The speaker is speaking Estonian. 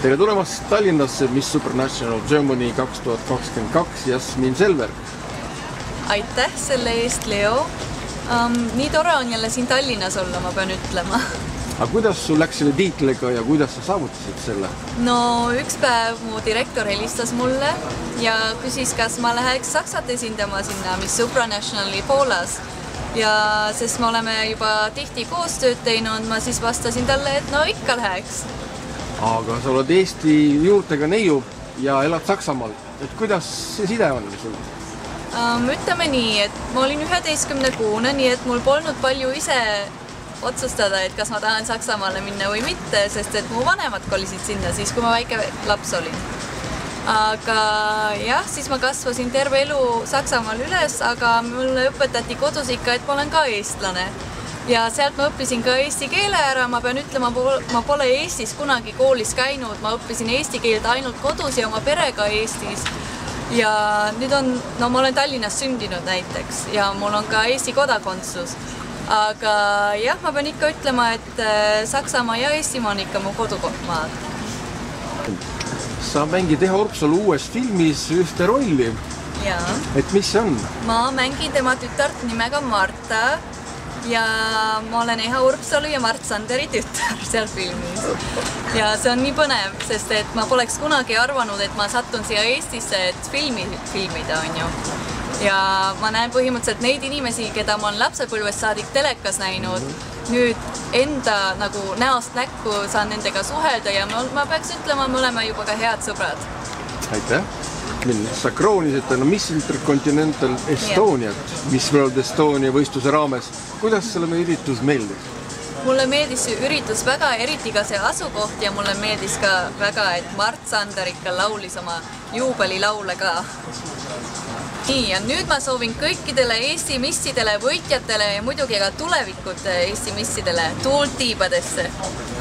Tere tulemast Tallinnasse Miss Supernational Germany 2022 Jasmin Selver. Aitäh selle eest, Leo. Nii tore on jälle siin Tallinnas olla, ma pean ütlema. Aga kuidas sul läks selle tiitliga ja kuidas sa saavutasid selle? No üks päev mu direktor helistas mulle ja küsis, kas ma läheks Saksat esindama sinna Miss Supranationali Poolas. Ja sest me oleme juba tihti koostööd teinud, ma siis vastasin talle, et no ikka läheks. Aga sa oled Eesti juurtega neiu ja elad Saksamaal. Et kuidas see side on sul? Ütleme nii, et ma olin 11-kuune, nii et mul polnud palju ise otsustada, et kas ma tahan Saksamaale minna või mitte, sest et mu vanemad kolisid sinna siis, kui ma väike laps olin. Aga jah, siis ma kasvasin terve elu Saksamaal üles, aga mulle õpetati kodus ikka, et ma olen ka eestlane. Ja sealt ma õppisin ka eesti keele ära, ma pean ütlema, ma pole Eestis kunagi koolis käinud, ma õppisin eesti keelt ainult kodus ja oma perega Eestis. Ja nüüd ma olen Tallinnas sündinud näiteks ja mul on ka Eesti kodakondsus. Aga jah, ma pean ikka ütlema, et Saksamaa ja Eestimaa on ikka mu kodukohtmaad. Sa mängid Eha Urpsalu uues filmis ühte rolli. Jaa. Et mis see on? Ma mängin tema tütart nimega Marta. Ja ma olen Eha Urpsalu ja Mart Sanderi tütar seal filmis. Ja see on nii põnev, sest et ma poleks kunagi arvanud, et ma sattun siia Eestisse, et filmida on ju. Ja ma näen põhimõtteliselt neid inimesi, keda ma olen lapsepõlvest saadik telekas näinud, nüüd enda nagu näost näkku saan nendega suhelda ja ma peaks ütlema, me oleme juba ka head sõbrad. Aitäh! Sa kroonisid Miss Intercontinental Estoniat, Miss World Estonia võistluse raames. Kuidas selle üritus meeldis? Mulle meeldis see üritus väga, eriti ka see asukoht ja mulle meeldis ka väga, et Mart Sander ikka laulis oma juubelilaule ka. Nii, ja nüüd ma soovin kõikidele Eesti missidele, võitjatele ja muidugi ka tulevikud Eesti missidele tuult tiibadesse.